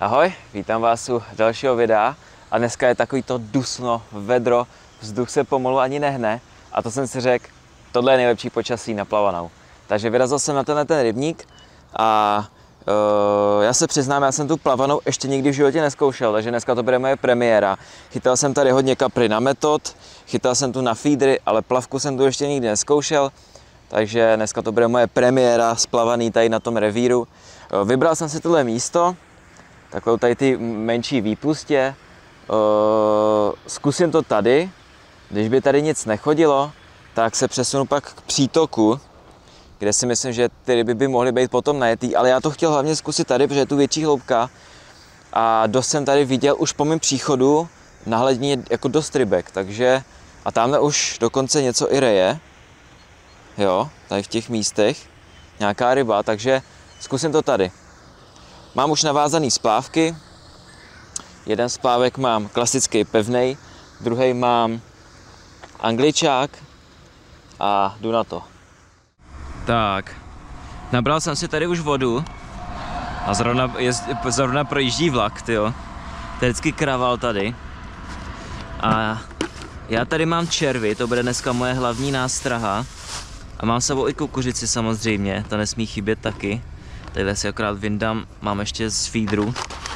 Ahoj, vítám vás u dalšího videa a dneska je takový to dusno, vedro, vzduch se pomalu ani nehne a to jsem si řekl, tohle je nejlepší počasí na plavanou. Takže vyrazil jsem na ten rybník a já se přiznám, já jsem tu plavanou ještě nikdy v životě neskoušel, takže dneska to bude moje premiéra. Chytal jsem tady hodně kapry na metod, chytal jsem tu na feedery, ale plavku jsem tu ještě nikdy neskoušel, takže dneska to bude moje premiéra splavaný tady na tom revíru. Vybral jsem si tohle místo, takovou tady ty menší výpustě, zkusím to tady, když by tady nic nechodilo, tak se přesunu pak k přítoku, kde si myslím, že ty ryby by mohly být potom najetý, ale já to chtěl hlavně zkusit tady, protože je tu větší hloubka a dost jsem tady viděl už po mém příchodu na hladině jako dost rybek, takže a tamhle už dokonce něco i reje, jo, tady v těch místech, nějaká ryba, takže zkusím to tady. Mám už navázaný splávky, jeden splávek mám klasický pevnej, druhý mám angličák a jdu na to. Tak, nabral jsem si tady už vodu a zrovna projíždí vlak, tyjo. To je vždycky kraval tady. A já tady mám červy, to bude dneska moje hlavní nástraha. A mám s sebou i kukuřici samozřejmě, ta nesmí chybět taky. Tadyhle si akorát vyndám, mám ještě z feederu.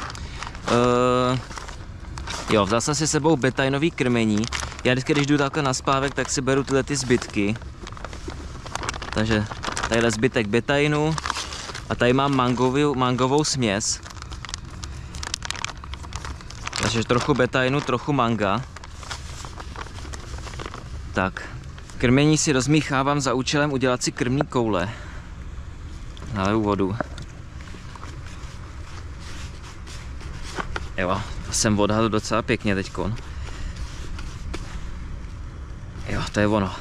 Jo, vzal jsem si sebou betainový krmení. Já vždycky, když jdu takhle na splávek, tak si beru tyhle ty zbytky. Takže tadyhle zbytek betainu a tady mám mangovou směs. Takže trochu betainu, trochu manga. Tak, krmení si rozmíchávám za účelem udělat si krmní koule. Naleju vodu. Jo, to jsem odhadl docela pěkně teďkon. Jo, to je ono.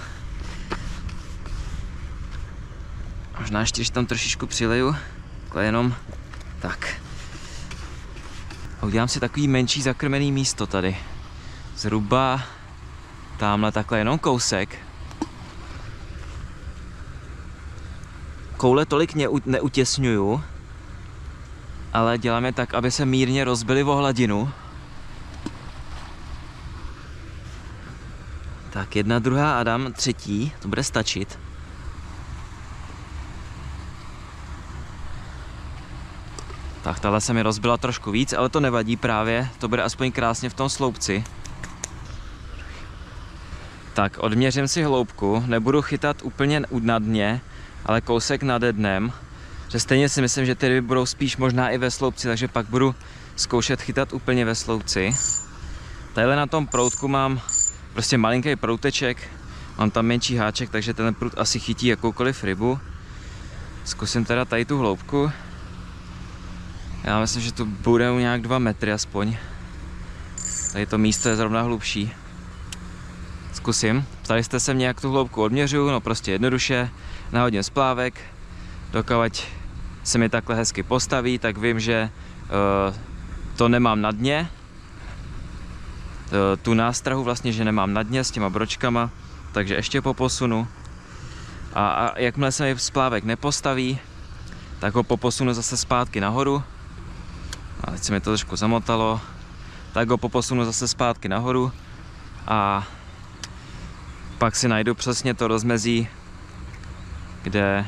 Možná ještě, když tam trošičku přileju, takhle jenom tak. A udělám si takový menší zakrmený místo tady. Zhruba tamhle takhle jenom kousek. Koule tolik neutěsňuju, ale dělám je tak, aby se mírně rozbily o hladinu. Tak, jedna, druhá a dám třetí, to bude stačit. Tak, tahle se mi rozbila trošku víc, ale to nevadí právě, to bude aspoň krásně v tom sloupci. Tak, odměřím si hloubku, nebudu chytat úplně na dně, ale kousek nade dnem, že stejně si myslím, že ty ryby budou spíš možná i ve sloupci, takže pak budu zkoušet chytat úplně ve sloupci. Tadyhle na tom proutku mám prostě malinký prouteček, mám tam menší háček, takže ten prout asi chytí jakoukoliv rybu. Zkusím teda tady tu hloubku. Já myslím, že to bude nějak 2 metry aspoň. Tady to místo je zrovna hlubší. Zkusím. Ptali jste se mě, jak tu hloubku odměřuju, no prostě jednoduše. Nahodím splávek, dokud se mi takhle hezky postaví, tak vím, že to nemám na dně. Tu nástrahu vlastně, že nemám na dně s těma bročkama, takže ještě poposunu. A jakmile se mi splávek nepostaví, tak ho poposunu zase zpátky nahoru. A teď se mi to trošku zamotalo. Tak ho poposunu zase zpátky nahoru a pak si najdu přesně to rozmezí, kde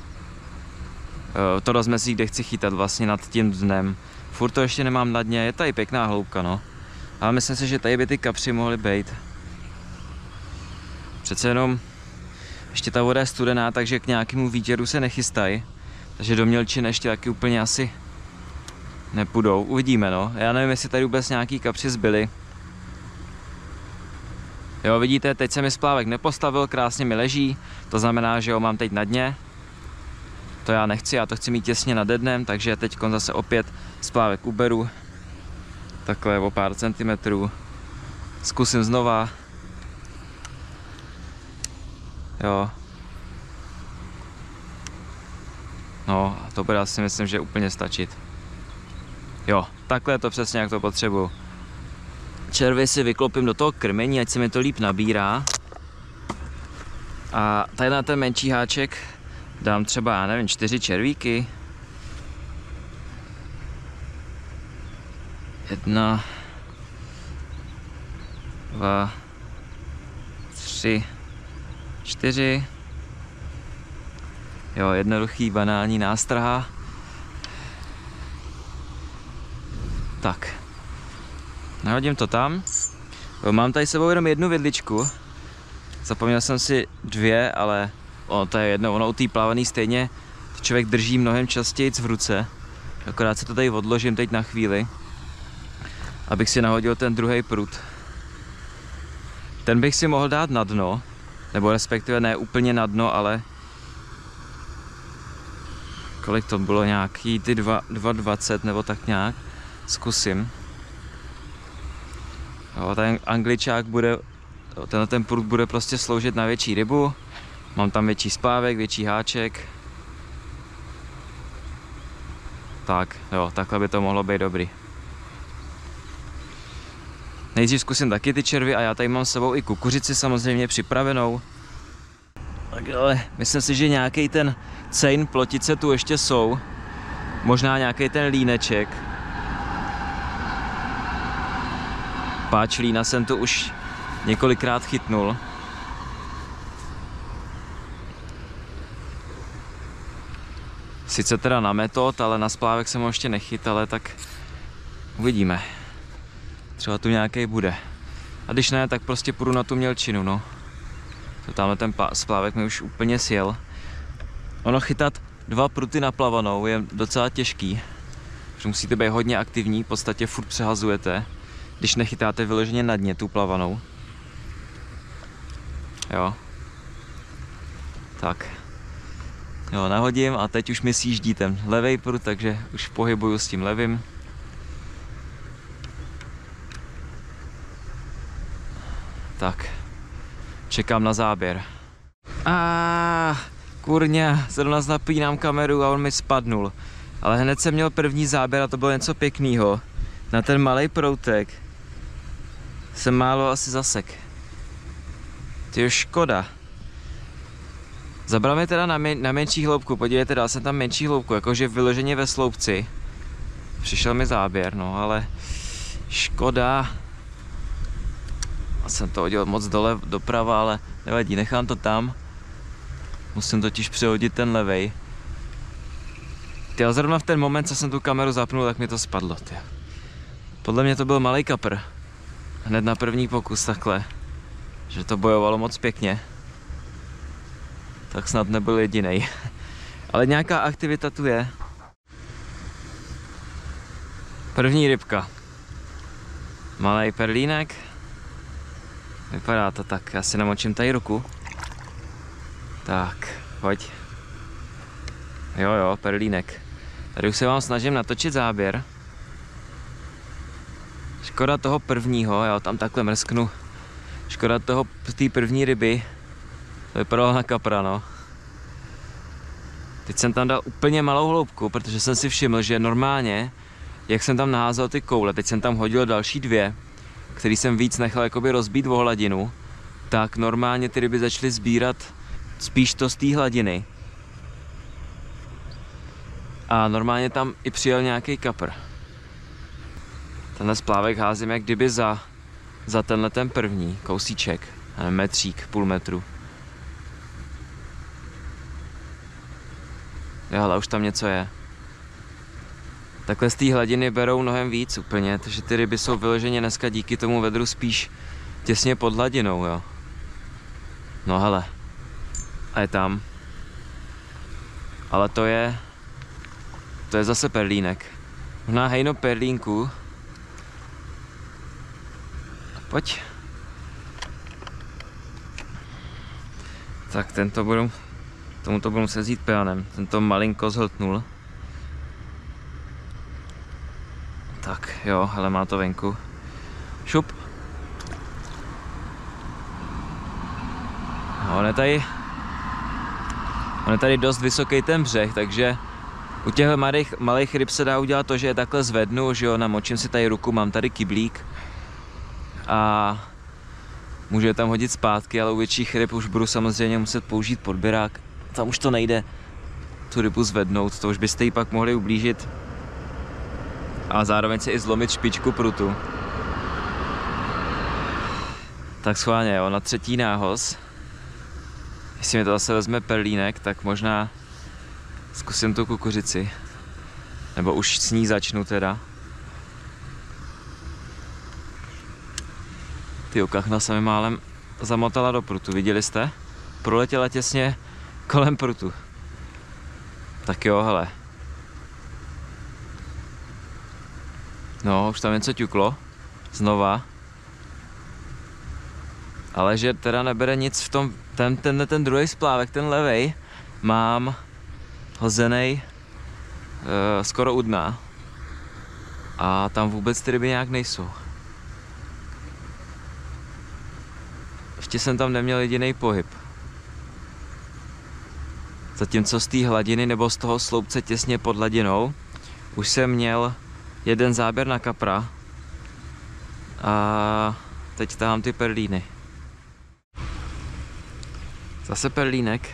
chci chytat vlastně nad tím dnem. Furt to ještě nemám na dně, je tady pěkná hloubka, no. Ale myslím si, že tady by ty kapři mohly být. Přece jenom ještě ta voda je studená, takže k nějakému výtěru se nechystají. Takže do mělčin ještě taky úplně asi nepůjdou. Uvidíme, no. Já nevím, jestli tady vůbec nějaký kapři zbyli. Jo, vidíte, teď se mi splávek nepostavil, krásně mi leží. To znamená, že ho mám teď na dně. To já nechci, já to chci mít těsně nad dnem, takže teď zase opět splávek uberu. Takhle o pár centimetrů. Zkusím znova. Jo. No, to bude asi myslím, že úplně stačit. Jo, takhle je to přesně, jak to potřebuju. Červy si vyklopím do toho krmení, ať se mi to líp nabírá. A tady na ten menší háček dám třeba, já nevím, 4 červíky. 1, 2, 3, 4. Jo, jednoduchý banální nástraha. Tak. Nahodím to tam. Jo, mám tady s sebou jenom jednu vidličku. Zapomněl jsem si 2, ale to je jedno. Ono u té plavený stejně člověk drží mnohem častěji v ruce. Akorát se to tady odložím teď na chvíli, abych si nahodil ten druhý prut. Ten bych si mohl dát na dno, nebo respektive ne úplně na dno, ale kolik to bylo, nějaký ty 2,20 nebo tak nějak. Zkusím. Jo, ten angličák bude, ten prut bude prostě sloužit na větší rybu. Mám tam větší splávek, větší háček. Tak, jo, takhle by to mohlo být dobrý. Nejdřív zkusím taky ty červy a já tady mám s sebou i kukuřici samozřejmě připravenou. Tak ale myslím si, že nějaký ten cejn plotice tu ještě jsou. Možná nějaký ten líneček. Páč lína jsem tu už několikrát chytnul. Sice teda na metod, ale na splávek jsem ho ještě nechyt, ale tak uvidíme. Třeba tu nějaký bude. A když ne, tak prostě půjdu na tu mělčinu, no. To tamhle ten splávek mi už úplně sjel. Ono chytat 2 pruty na plavanou je docela těžký. Že musíte být hodně aktivní, v podstatě furt přehazujete, když nechytáte vyloženě na dně tu plavanou. Jo. Tak. Jo, nahodím a teď už mi sjíždí ten levej prut, takže už pohybuju s tím levým. Tak. Čekám na záběr. Kurňa, zrovna napínám kameru a on mi spadnul. Ale hned jsem měl první záběr a to bylo něco pěkného. Na ten malej proutek jsem málo asi zasek. Tyjo, škoda. Zabral mi teda na menší hloubku, podívejte, dal jsem tam menší hloubku, jakože vyloženě ve sloupci. Přišel mi záběr, no ale škoda. A jsem to hodil moc dole doprava, ale nevadí, nechám to tam. Musím totiž přehodit ten levej. Tyjo, zrovna v ten moment, co jsem tu kameru zapnul, tak mi to spadlo. Tyjo. Podle mě to byl malý kapr. Hned na první pokus takhle. Že to bojovalo moc pěkně. Tak snad nebyl jedinej. Ale nějaká aktivita tu je. První rybka. Malý perlínek. Vypadá to tak, já si namočím tady ruku. Tak, pojď. Jo, perlínek. Tady už se vám snažím natočit záběr. Škoda toho prvního, jo, tam takhle mrsknu. Škoda té první ryby. To vypadalo na kapra, no. Teď jsem tam dal úplně malou hloubku, protože jsem si všiml, že normálně, jak jsem tam naházel ty koule, teď jsem tam hodil další 2, který jsem víc nechal jakoby rozbít o hladinu, tak normálně ty ryby začaly sbírat spíš to z té hladiny. A normálně tam i přijel nějaký kapr. Tenhle splávek házím jak kdyby za tenhle ten první kousíček, metřík, půl metru. Jo, ale už tam něco je. Takhle z té hladiny berou mnohem víc úplně, takže ty ryby jsou vyloženě dneska díky tomu vedru spíš těsně pod hladinou, jo. No hele. A je tam. Ale to je zase perlínek. Možná hejno perlínku. Pojď. Tak tomuto budu muset vzít pianem. Tento malinko zhltnul. Tak jo, hele, má to venku. Šup. On je tady dost vysoký ten břeh, takže u těch malých ryb se dá udělat to, že je takhle zvednu, že jo, namočím si tady ruku, mám tady kyblík a můžu je tam hodit zpátky, ale u větších ryb už budu samozřejmě muset použít podběrák. Tam už to nejde tu rybu zvednout, to už byste jí pak mohli ublížit A zároveň si i zlomit špičku prutu. Tak schválně, jo, na třetí nához. Jestli mi to zase vezme perlínek, tak možná zkusím tu kukuřici. Nebo už s ní začnu teda. Ty kachna se mi málem zamotala do prutu, viděli jste? Proletěla těsně kolem prutu. Tak jo, hele. No, už tam něco ťuklo. Znova. Ale že teda nebere nic v tom, ten druhý splávek, ten levej, mám hozenej skoro u dna. A tam vůbec ty ryby nějak nejsou. Ještě jsem tam neměl jediný pohyb. Zatímco z té hladiny nebo z toho sloupce těsně pod hladinou už jsem měl jeden záběr na kapra. A teď tahám ty perlíny. Zase perlínek.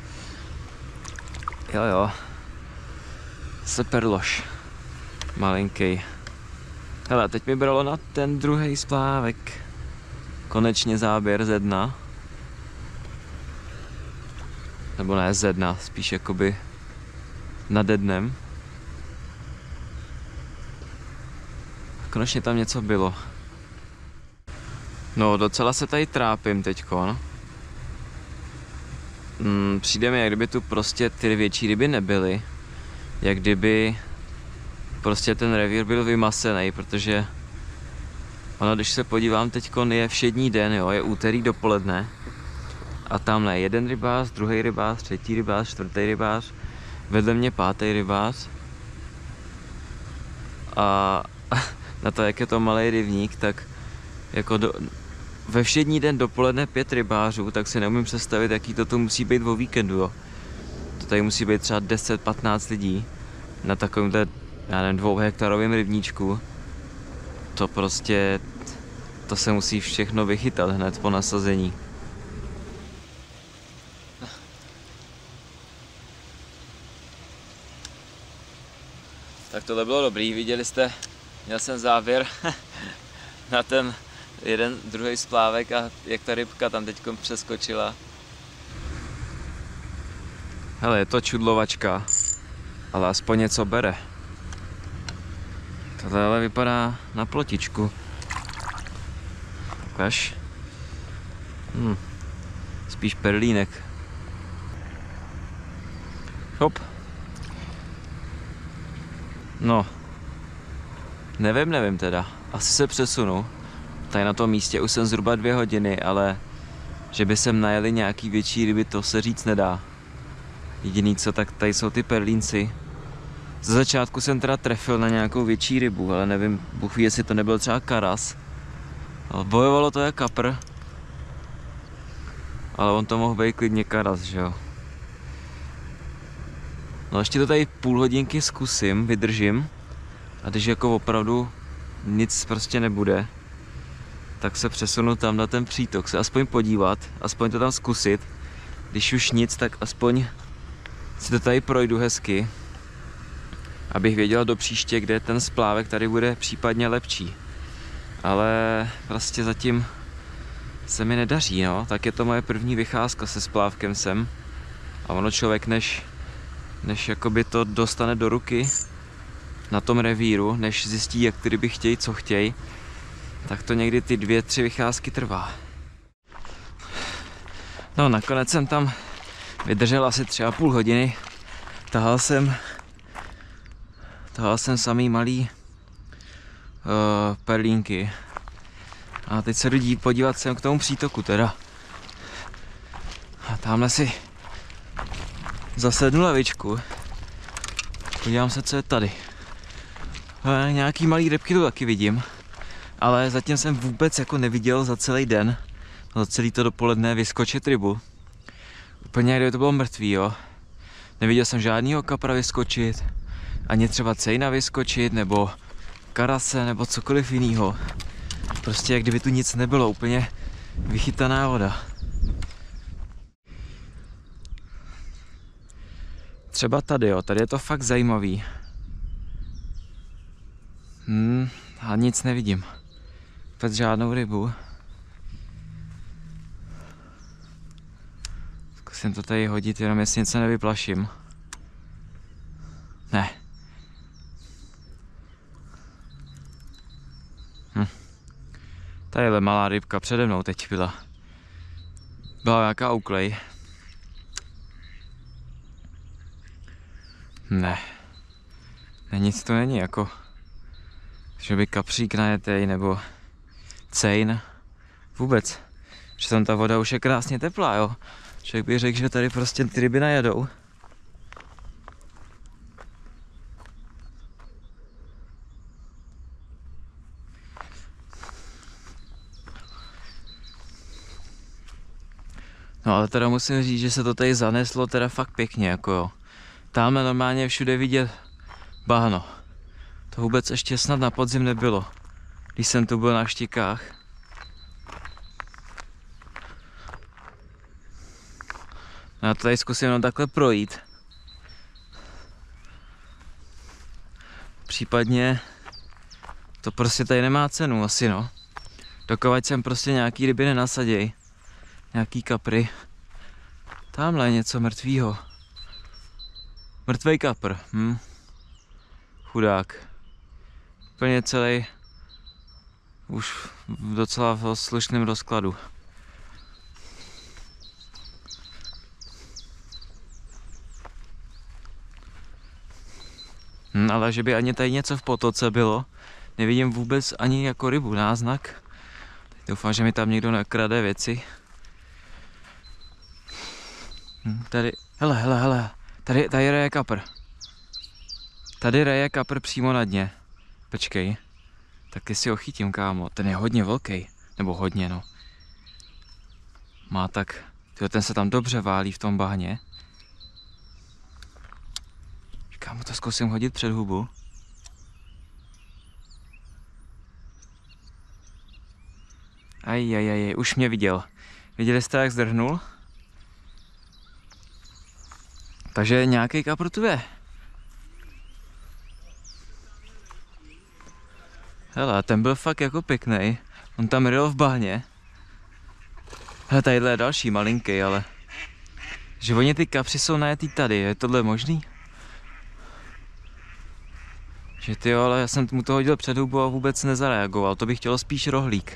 Jo. Zase perloš. Malinký. Hele, teď mi bralo na ten druhý splávek. Konečně záběr ze dna. Nebo ne ze dna, spíš jakoby nade dnem. Konečně tam něco bylo. No, docela se tady trápím teďkon. Přijde mi, jak kdyby tu prostě ty větší ryby nebyly. Jak kdyby prostě ten revír byl vymasený, protože ono, když se podívám teďkon, je všední den, jo, je úterý dopoledne. A tamhle jeden rybář, druhý rybář, třetí rybář, čtvrtý rybář, vedle mě pátý rybář. A na to, jak je to malý rybník, tak jako ve všední den dopoledne 5 rybářů, tak si neumím představit, jaký to musí být o víkendu, jo. To tady musí být třeba 10-15 lidí na takovémhle, já nevím, 2hektarovém rybníčku. To prostě, to se musí všechno vychytat hned po nasazení. Tak tohle bylo dobrý, viděli jste, měl jsem záběr na ten jeden druhý splávek a jak ta rybka tam teď přeskočila. Hele, je to čudlovačka, ale aspoň něco bere. Tohle ale vypadá na plotičku. Ukaž. Spíš perlínek. Hop. No. Nevím teda. Asi se přesunu. Tady na tom místě už jsem zhruba 2 hodiny, ale že by sem najeli nějaký větší ryby, to se říct nedá. Jediný co, tak tady jsou ty perlínci. Ze začátku jsem teda trefil na nějakou větší rybu, ale nevím, Bůh ví, jestli to nebyl třeba karas. Ale bojovalo to jak kapr. Ale on to mohl být klidně karas, že jo. No ještě to tady půl hodinky zkusím, vydržím. A když jako opravdu nic prostě nebude, tak se přesunu tam na ten přítok, se aspoň podívat, aspoň to tam zkusit. Když už nic, tak aspoň si to tady projdu hezky, abych věděl do příště, kde ten splávek tady bude případně lepší. Ale prostě zatím se mi nedaří, no. Tak je to moje první vycházka se splávkem sem. A ono člověk, než jakoby to dostane do ruky na tom revíru, než zjistí, jak ty ryby chtějí, co chtějí, tak to někdy ty 2-3 vycházky trvá. No, nakonec jsem tam vydržel asi 3,5 hodiny. Tahal jsem samý malý perlínky. A teď se jdu podívat sem k tomu přítoku teda. A tamhle si zasednu lavičku. Podívám se, co je tady. Nějaký malý rybky tu taky vidím. Ale zatím jsem vůbec jako neviděl za celý den, za celý to dopoledne vyskočit rybu. Úplně kdyby to bylo mrtvý, jo. Neviděl jsem žádnýho kapra vyskočit, ani třeba cejna vyskočit, nebo karase, nebo cokoliv jinýho. Prostě jak kdyby tu nic nebylo, úplně vychytaná voda. Třeba tady, jo, tady je to fakt zajímavý. A nic nevidím. Vůbec žádnou rybu. Zkusím to tady hodit, jenom jestli něco nevyplaším. Ne. Tadyhle malá rybka přede mnou teď byla. Byla nějaká uklej. Ne. Nic to není jako, že by kapřík najetej nebo cejn. Vůbec. Že tam ta voda už je krásně teplá, jo. Člověk by řekl, že tady prostě ty ryby najedou. No ale teda musím říct, že se to tady zaneslo teda fakt pěkně, jako jo. Tamhle normálně všude vidět bahno. To vůbec ještě snad na podzim nebylo, když jsem tu byl na Štikách. No já to tady zkusím jenom takhle projít. Případně to prostě tady nemá cenu asi, no. Dokud sem prostě nějaký ryby nenasaděj. Nějaký kapry. Tamhle je něco mrtvýho. Mrtvej kapr. Chudák. Úplně celý už docela v slušném rozkladu. Ale že by ani tady něco v potoce bylo, nevidím vůbec ani jako rybu, náznak. Doufám, že mi tam někdo nekrade věci. Tady, hele, tady reje kapr. Tady reje kapr přímo na dně. Počkej, tak si ho chytím, kámo, ten je hodně velký, nebo hodně, no. Má tak, tyjo, ten se tam dobře válí v tom bahně. Kámo, to zkusím hodit před hubu. Aj, už mě viděl. Viděli jste, jak zdrhnul? Takže nějaký kapr tu je. Hele, ten byl fakt jako pěkný. On tam ryl v bahně. Hele, tadyhle je další malinký, ale... Že oni ty kapři jsou najetý tady, je tohle možný? Že ty jo, ale já jsem mu to hodil před hubu a vůbec nezareagoval, to bych chtěl spíš rohlík.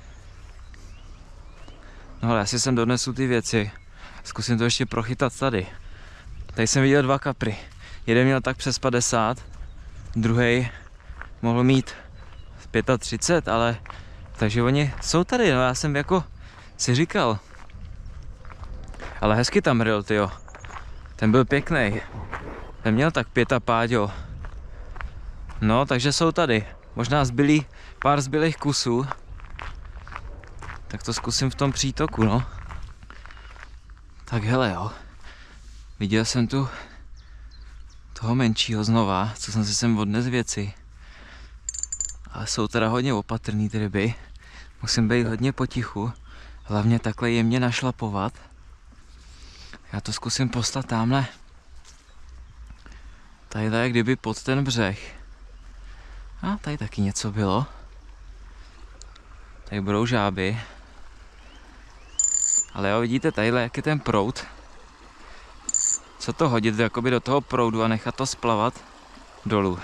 No ale asi sem donesu ty věci. Zkusím to ještě prochytat tady. Tady jsem viděl 2 kapry. Jeden měl tak přes 50, druhý mohl mít 35, ale... Takže oni jsou tady, no já jsem jako si říkal. Ale hezky tam ryl, tyjo. Ten byl pěkný. Ten měl tak 5 jo. No, takže jsou tady. Možná zbylý pár zbylých kusů. Tak to zkusím v tom přítoku, no. Tak hele, jo. Viděl jsem tu toho menšího znova, co jsem si sem odnes věci. Ale jsou teda hodně opatrný ty ryby. Musím být hodně potichu. Hlavně takhle jemně našlapovat. Já to zkusím poslat tamhle. Tadyhle je kdyby pod ten břeh. A tady taky něco bylo. Tady budou žáby. Ale jo, vidíte tadyhle, jak je ten proud. Co to hodit jakoby do toho proudu a nechat to splavat dolů.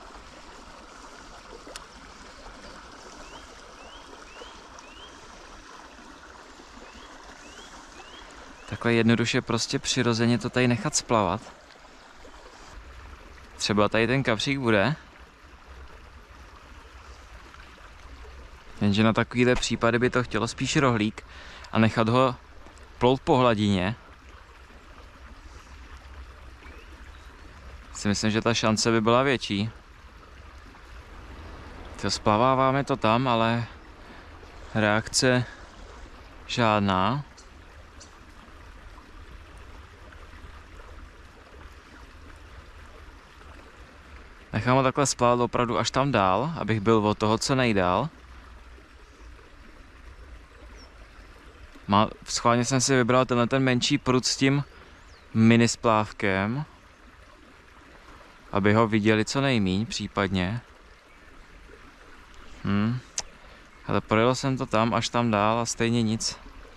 Takhle jednoduše prostě přirozeně to tady nechat splavat. Třeba tady ten kapřík bude. Jenže na takovýhle případy by to chtělo spíš rohlík a nechat ho plout po hladině. Si myslím, že ta šance by byla větší. To splaváváme to tam, ale reakce žádná. Nechám ho takhle splavat opravdu až tam dál, abych byl od toho co nejdál. Schválně jsem si vybral tenhle ten menší prut s tím mini splávkem, aby ho viděli co nejmíň případně. Ale projel jsem to tam, až tam dál a stejně nic.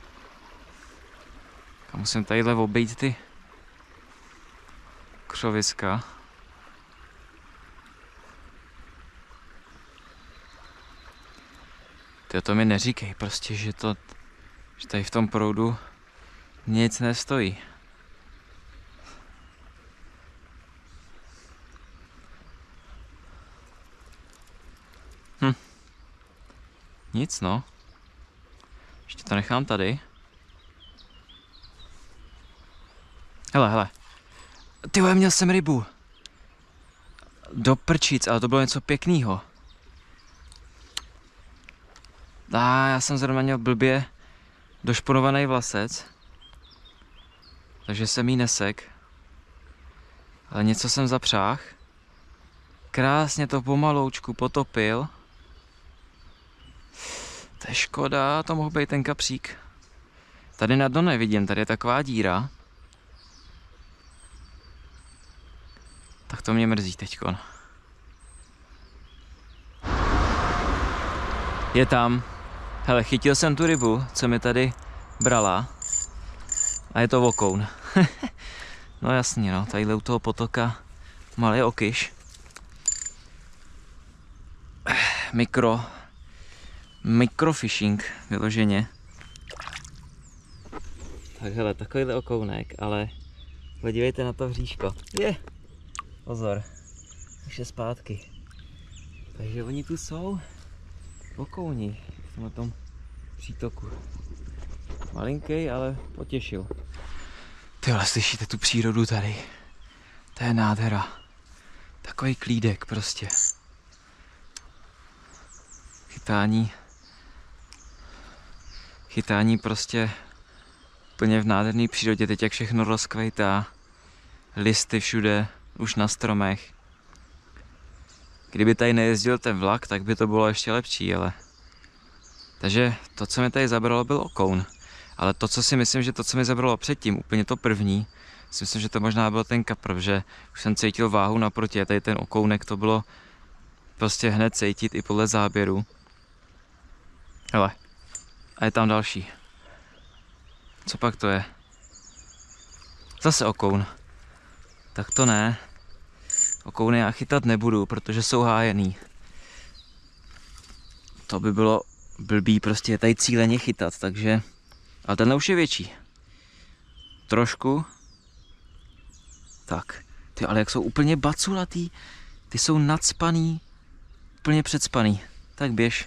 A musím tadyhle obejít ty křoviska. To mi neříkej prostě, že tady v tom proudu nic nestojí. Nic no. Ještě to nechám tady. Hele. Ty vole, měl jsem rybu. Do prčic, ale to bylo něco pěknýho. Já jsem zrovna měl blbě došponovaný vlasec. Takže jsem jí nesek. Ale něco jsem zapřáhl. Krásně to pomaloučku potopil. To je škoda, to mohl být ten kapřík. Tady na dno nevidím, tady je taková díra. Tak to mě mrzí teďkon. Je tam. Hele, chytil jsem tu rybu, co mi tady brala. A je to vokoun. No jasně, no, tadyhle u toho potoka malý okyš. Mikrofishing vyloženě. Tak hele, takovýhle okounek, ale podívejte na to hříško. Pozor, už je zpátky. Takže oni tu jsou okouni v tom přítoku. Malinký, ale potěšil. Tyhle, slyšíte tu přírodu tady? To je nádhera. Takový klídek prostě. Chytání prostě úplně v nádherné přírodě. Teď jak všechno rozkvejtá. Listy všude, už na stromech. Kdyby tady nejezdil ten vlak, tak by to bylo ještě lepší, ale... Takže to, co mi tady zabralo, byl okoun. Ale to, co si myslím, že to, co mi zabralo předtím, úplně to první, si myslím, že to možná byl ten kapr, že už jsem cítil váhu naproti a tady ten okounek, to bylo prostě hned cítit i podle záběru. Hele, a je tam další. Co pak to je? Zase okoun. Tak to ne. Okouny já chytat nebudu, protože jsou hájený. To by bylo blbý, prostě je tady cíleně chytat, takže... Ale tenhle už je větší. Trošku. Tak. Ty, ale jak jsou úplně baculatý. Ty jsou nadspaný. Úplně předspaný. Tak běž.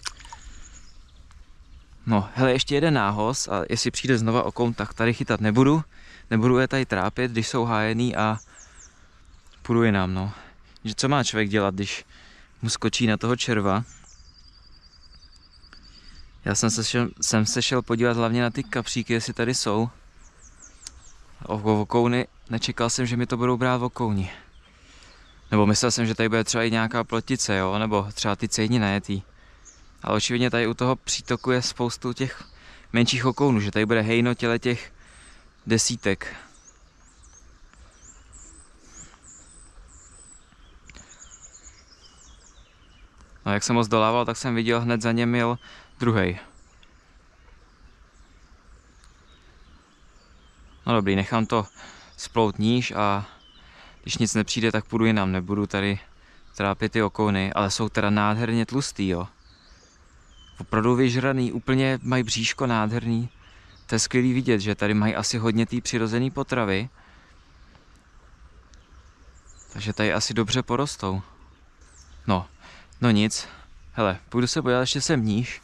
No, hele, ještě jeden nához a jestli přijde znova okoun, tak tady chytat nebudu. Nebudu je tady trápit, když jsou hájený a půjdu jinam, no. Že co má člověk dělat, když mu skočí na toho červa? Já jsem se šel podívat hlavně na ty kapříky, jestli tady jsou. Okouny, nečekal jsem, že mi to budou brát okouni. Nebo myslel jsem, že tady bude třeba i nějaká plotice, jo, nebo třeba ty cejni najetý. Ale očividně tady u toho přítoku je spoustu těch menších okounů, že tady bude hejno těch desítek. No jak jsem ho zdolával, tak jsem viděl, hned za něm jel druhej. No dobrý, nechám to splout níž a když nic nepřijde, tak půjdu jinam, nebudu tady trápit ty okouny, ale jsou teda nádherně tlustý, jo. Opravdu vyžraný, úplně mají bříško nádherný. To je skvělý vidět, že tady mají asi hodně té přirozené potravy. Takže tady asi dobře porostou. No nic. Hele, půjdu se podívat, ještě sem níž.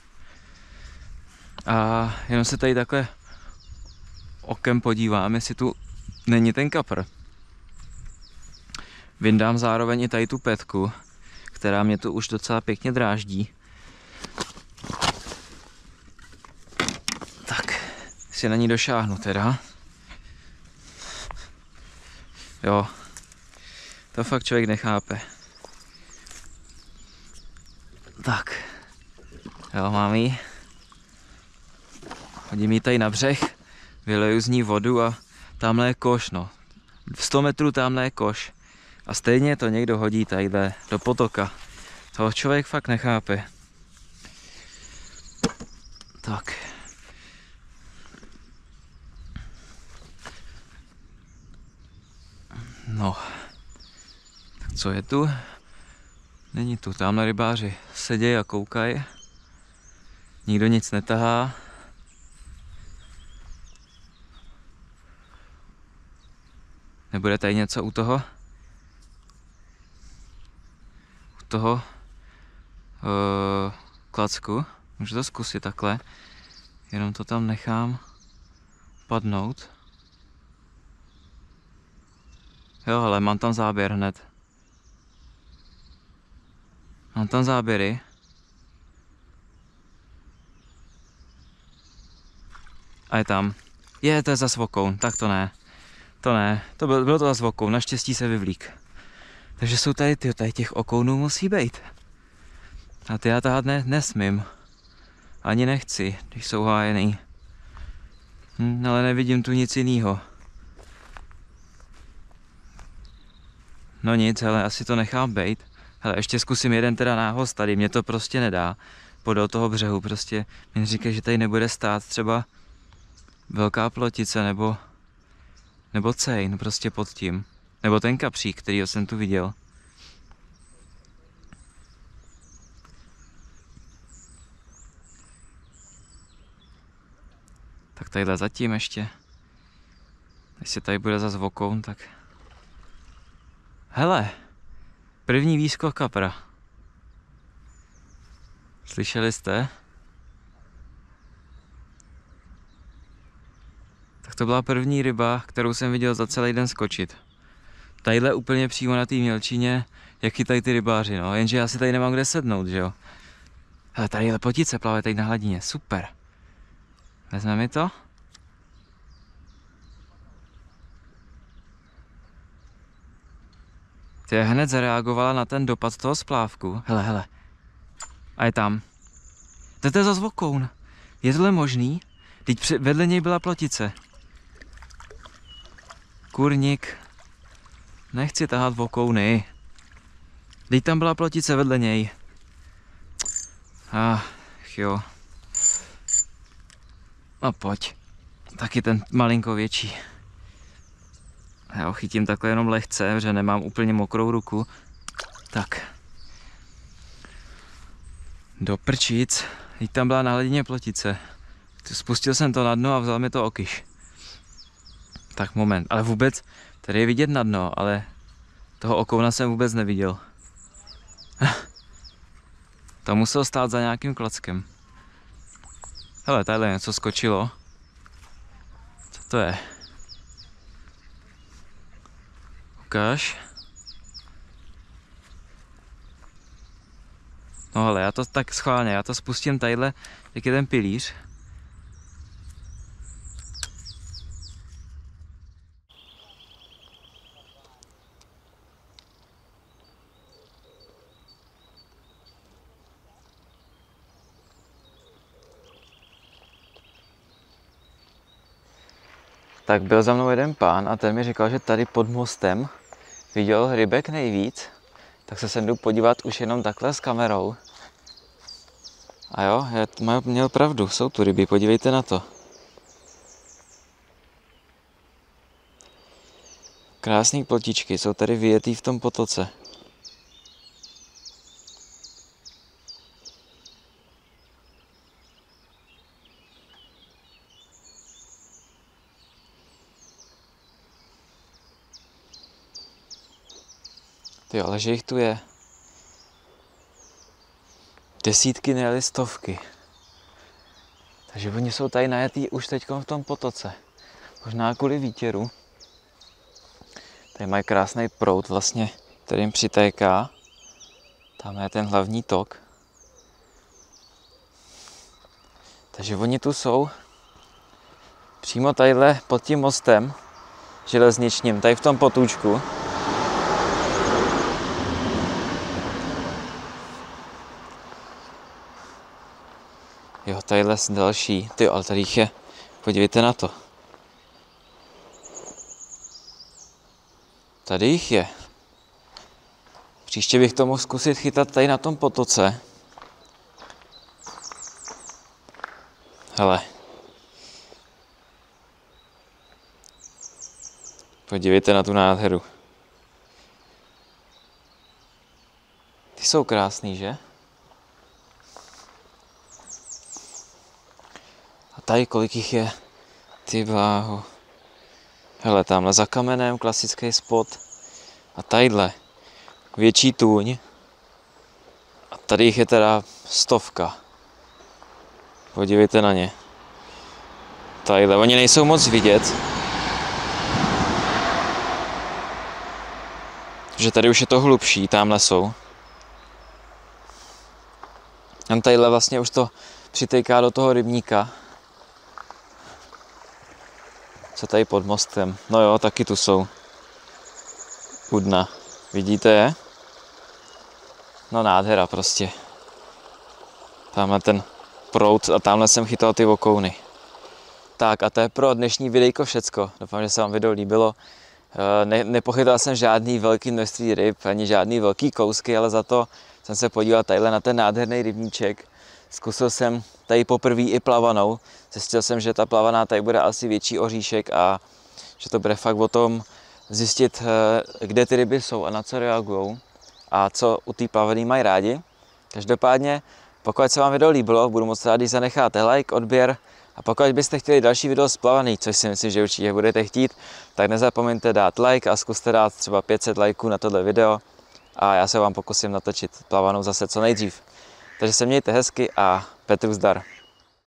A jenom se tady takhle okem podívám, jestli tu není ten kapr. Vyndám zároveň i tady tu petku, která mě tu už docela pěkně dráždí. Tak, si na ní došáhnu teda. Jo, to fakt člověk nechápe. Tak, jo, mám ji. Hodím ji tady na břeh, vyleju z ní vodu a tamhle je koš, no. 100 metrů tamhle je koš. A stejně to někdo hodí tadyhle do potoka. Toho člověk fakt nechápe. Co je tu? Není tu, tamhle rybáři sedějí a koukají. Nikdo nic netahá. Nebude tady něco u toho? U toho klacku? Můžu to zkusit takhle. Jenom to tam nechám padnout. Jo, ale mám tam záběr hned. Mám tam záběry. A je tam. To je zas vokoun, tak to ne. To ne, bylo to zas vokoun, naštěstí se vyvlík. Takže jsou tady těch okounů musí být. A ty já tahat nesmím. Ani nechci, když jsou hájený. Ale nevidím tu nic jinýho. No nic, hele, asi to nechám bejt. Hele, ještě zkusím jeden teda nához tady, mě to prostě nedá. Podél toho břehu prostě. Mě říká, že tady nebude stát třeba velká plotice nebo cejn prostě pod tím. Nebo ten kapřík, kterýho jsem tu viděl. Tak tadyhle zatím ještě. Jestli tady bude zase vokoun, tak... Hele! První výskok kapra. Slyšeli jste? Tak to byla první ryba, kterou jsem viděl za celý den skočit. Tadyhle úplně přímo na té mělčině, jak chytají ty rybáři, no. Jenže já si tady nemám kde sednout, že jo. Hele, tady lepotice plave tady na hladině, super. Vezme mi to? Ty hned zareagovala na ten dopad toho splávku. Hele. A je tam. To je zase vokoun. Je tohle možný? Teď vedle něj byla plotice. Kurník. Nechci tahat vokouny. Teď tam byla plotice vedle něj. Jo. A pojď. Taky ten malinko větší. Já ho chytím takhle jenom lehce, že nemám úplně mokrou ruku. Tak. Do prčic. Teď tam byla na hladině plotice. Spustil jsem to na dno a vzal mi to okyš. Tak moment, ale vůbec, tady je vidět na dno, ale toho okouna jsem vůbec neviděl. To musel stát za nějakým klackem. Hele, tadyhle něco skočilo. Co to je? Ukáž. No hele, já to tak schválně, já to spustím tadyhle, jak je ten pilíř. Tak byl za mnou jeden pán a ten mi říkal, že tady pod mostem viděl rybek nejvíc, tak se sem jdu podívat už jenom takhle s kamerou. A jo, měl pravdu, jsou tu ryby, podívejte na to. Krásný plotičky, jsou tady vyjetý v tom potoce. Jo, ale že jich tu je desítky, ne stovky. Takže oni jsou tady najetý už teď v tom potoce. Možná kvůli výtěru. Tady mají krásný proud vlastně, kterým přitéká. Tam je ten hlavní tok. Takže oni tu jsou přímo tadyhle pod tím mostem železničním, tady v tom potůčku. Jo, tadyhle další. Ty, ale tady jich je. Podívejte na to. Tady jich je. Příště bych to mohl zkusit chytat tady na tom potoce. Hele. Podívejte na tu nádheru. jsou krásný, že? A tady kolik jich je? Ty bláho. Hele, tamhle za kamenem klasický spot. A tadyhle větší tůň. A tady jich je teda 100. Podívejte na ně. Tadyhle, oni nejsou moc vidět. Že tady už je to hlubší, tamhle jsou. A tadyhle vlastně už to přitejká do toho rybníka. Co tady pod mostem? No jo, taky tu jsou. U dna. Vidíte je? No nádhera prostě. Tamhle ten proud a tamhle jsem chytal ty vokouny. Tak a to je pro dnešní videjko všecko. Doufám, že se vám video líbilo. Nepochytal jsem žádný velký množství ryb, ani žádný velký kousky, ale za to jsem se podíval tadyhle na ten nádherný rybníček. Zkusil jsem tady poprvé i plavanou. Zjistil jsem, že ta plavaná tady bude asi větší oříšek a že to bude fakt o tom zjistit, kde ty ryby jsou a na co reagují a co u té plavaný mají rádi. Každopádně, pokud se vám video líbilo, budu moc rád, když zanecháte like, odběr a pokud byste chtěli další video z plavaný, což si myslím, že určitě budete chtít, tak nezapomeňte dát like a zkuste dát třeba 500 lajků na tohle video a já se vám pokusím natočit plavanou zase co nejdřív. Takže se mějte hezky a Petru zdar.